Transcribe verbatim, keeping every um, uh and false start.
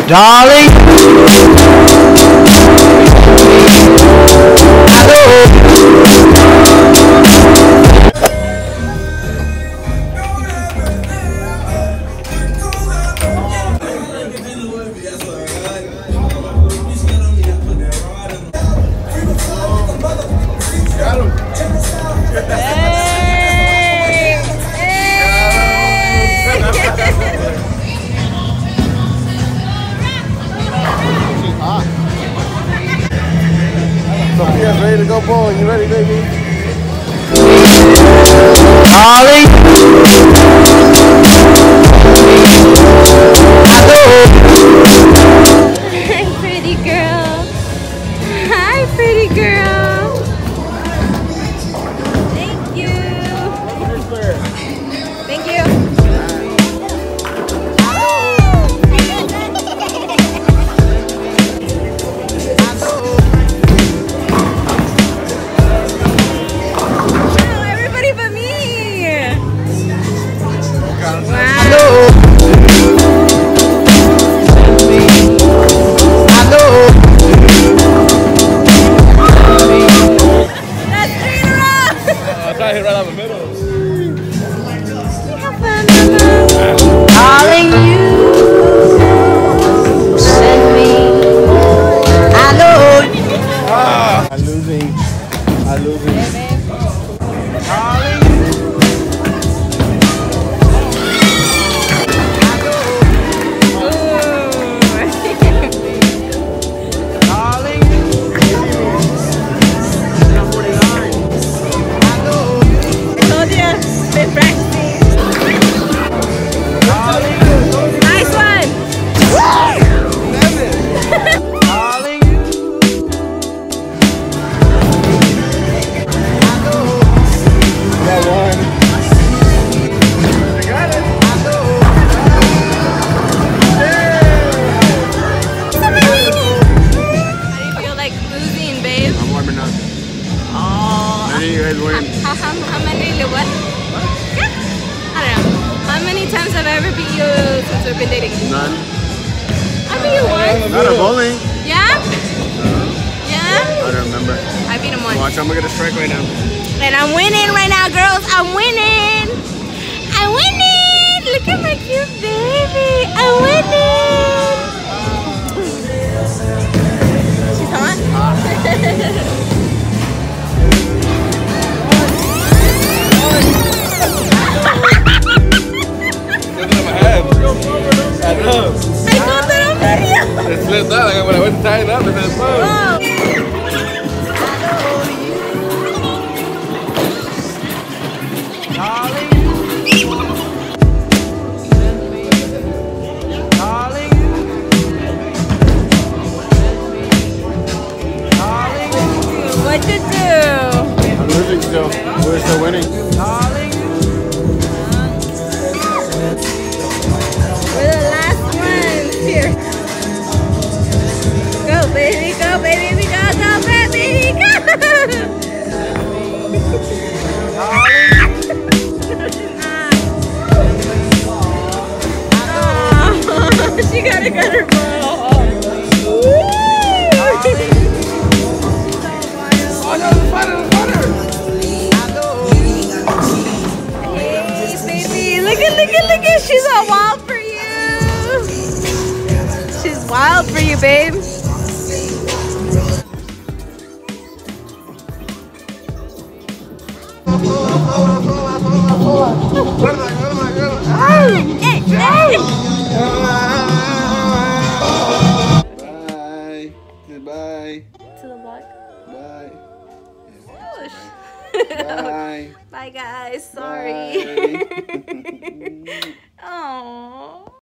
Darling, Sophia's ready to go bowling. You ready, baby? darling, Hi, pretty girl. Hi, pretty girl. Thank you. Thank you. Wow, everybody but me. Wow. That's three in a row. I tried to hit right down the middle. Have fun, Mama. darling, you send me. I know. I'm losing. I'm losing. How, how, how many, what? Yeah. I don't know. How many times have I ever beat you since we've been dating? None. I beat you once. Not a bowling. Yeah? Yeah? I don't remember. I beat him once. Watch, I'm gonna get a strike right now. And I'm winning right now, girls. I'm winning. I'm winning. Look at my cute baby. I'm winning. She's hot? I know. I got that on video. It slipped out. Like when I went to tie it up, it just fell. Whoa. What'd you do? I'm losing still. We're still winning. We're the last ones here. Go, baby, go, baby, go, go, baby, go. Oh, she gotta get her ball. Hey, baby, look at, look at, look at, she's all wild for you. She's wild for you, babe. Hey, hey. Bye. Goodbye. To the block. Bye. Oh, Bye. bye, guys. Sorry. Bye. Oh.